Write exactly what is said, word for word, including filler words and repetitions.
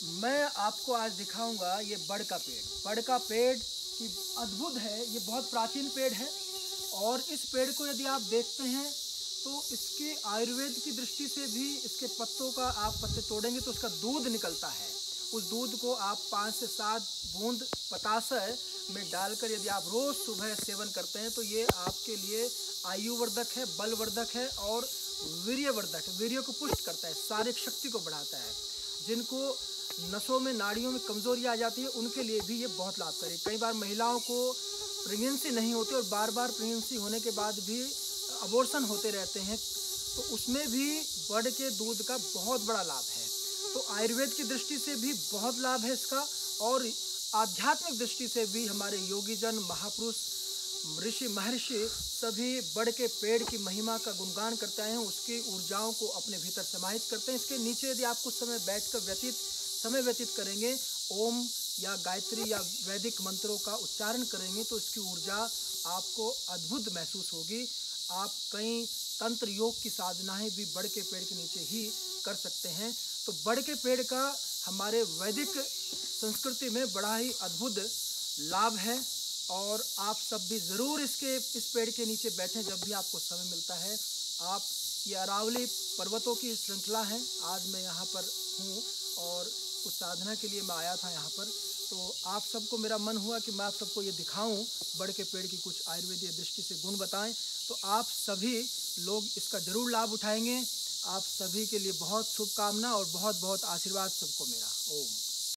मैं आपको आज दिखाऊंगा ये बड़ का पेड़। बड़ का पेड़ की अद्भुत है, ये बहुत प्राचीन पेड़ है और इस पेड़ को यदि आप देखते हैं तो इसके आयुर्वेद की दृष्टि से भी इसके पत्तों का आप पत्ते तोड़ेंगे तो उसका दूध निकलता है। उस दूध को आप पाँच से सात बूंद पतासर में डालकर यदि आप रोज़ सुबह सेवन करते हैं तो ये आपके लिए आयुवर्धक है, बलवर्धक है और वीर्यवर्धक है। वीर्य को पुष्ट करता है, शारीरिक शक्ति को बढ़ाता है। जिनको नसों में, नाड़ियों में कमजोरी आ जाती है उनके लिए भी ये बहुत लाभकारी। कई बार महिलाओं को प्रेगनेंसी नहीं होती और बार बार प्रेगनेंसी होने के बाद भी अबॉर्शन होते रहते हैं, तो उसमें भी बड़ के दूध का बहुत बड़ा लाभ है। तो आयुर्वेद की दृष्टि से भी बहुत लाभ है इसका और आध्यात्मिक दृष्टि से भी हमारे योगीजन, महापुरुष, ऋषि, महर्षि सभी बड़ के पेड़ की महिमा का गुणगान करते हैं, उसकी ऊर्जाओं को अपने भीतर समाहित करते हैं। इसके नीचे यदि आप कुछ समय बैठकर व्यतीत समय व्यतीत करेंगे, ओम या गायत्री या वैदिक मंत्रों का उच्चारण करेंगे तो इसकी ऊर्जा आपको अद्भुत महसूस होगी। आप कई तंत्र योग की साधनाएं भी बड़ के पेड़ के नीचे ही कर सकते हैं। तो बड़ के पेड़ का हमारे वैदिक संस्कृति में बड़ा ही अद्भुत लाभ है और आप सब भी ज़रूर इसके इस पेड़ के नीचे बैठें जब भी आपको समय मिलता है। आप ये अरावली पर्वतों की श्रृंखला है। आज मैं यहाँ पर हूँ और कुछ साधना के लिए मैं आया था यहाँ पर, तो आप सबको मेरा मन हुआ कि मैं आप सबको ये दिखाऊं, बड़ के पेड़ की कुछ आयुर्वेदीय दृष्टि से गुण बताएं, तो आप सभी लोग इसका जरूर लाभ उठाएंगे। आप सभी के लिए बहुत शुभकामना और बहुत बहुत आशीर्वाद सबको मेरा। ओम।